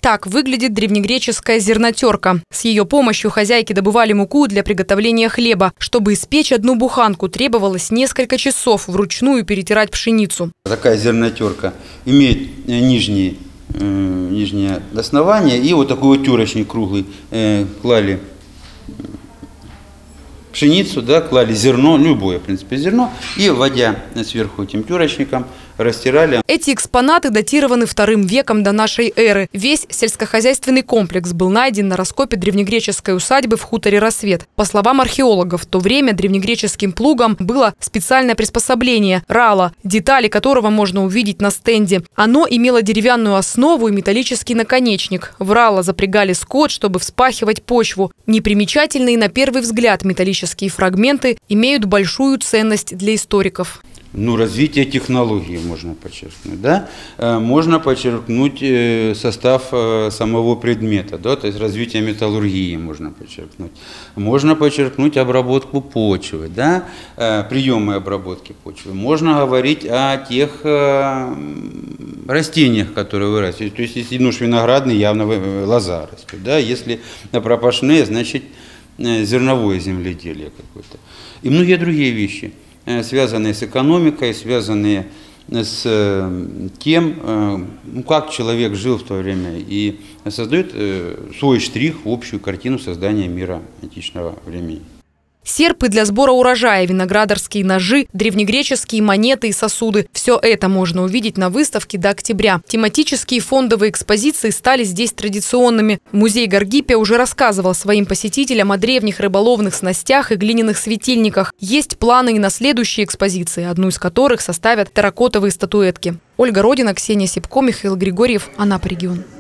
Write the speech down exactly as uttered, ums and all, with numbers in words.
Так выглядит древнегреческая зернотерка. С ее помощью хозяйки добывали муку для приготовления хлеба. Чтобы испечь одну буханку, требовалось несколько часов вручную перетирать пшеницу. Такая зернотерка имеет нижние, э, нижнее основание и вот такой вот терочник круглый. Э, клали пшеницу, да, клали зерно, любое, в принципе, зерно, и, вводя сверху этим терочником, растирали. Эти экспонаты датированы вторым веком до нашей эры. Весь сельскохозяйственный комплекс был найден на раскопе древнегреческой усадьбы в хуторе Рассвет. По словам археологов, в то время древнегреческим плугом было специальное приспособление – рало, детали которого можно увидеть на стенде. Оно имело деревянную основу и металлический наконечник. В рало запрягали скот, чтобы вспахивать почву. Непримечательные на первый взгляд металлические фрагменты имеют большую ценность для историков. Ну, развитие технологии можно подчеркнуть, да? Можно подчеркнуть состав самого предмета, да? То есть развитие металлургии можно подчеркнуть. Можно подчеркнуть обработку почвы, да? Приемы обработки почвы. Можно говорить о тех растениях, которые вырастают. То есть, если нож виноградный, явно лоза растет, да? Если пропашные, значит зерновое земледелие какое-то. И многие другие вещи, связанные с экономикой, связанные с тем, как человек жил в то время и создает свой штрих в общую картину создания мира античного времени. Серпы для сбора урожая, виноградарские ножи, древнегреческие монеты и сосуды – все это можно увидеть на выставке до октября. Тематические фондовые экспозиции стали здесь традиционными. Музей Гаргиппия уже рассказывал своим посетителям о древних рыболовных снастях и глиняных светильниках. Есть планы и на следующие экспозиции, одну из которых составят терракотовые статуэтки. Ольга Родина, Ксения Сипко, Михаил Григорьев, Анапа регион.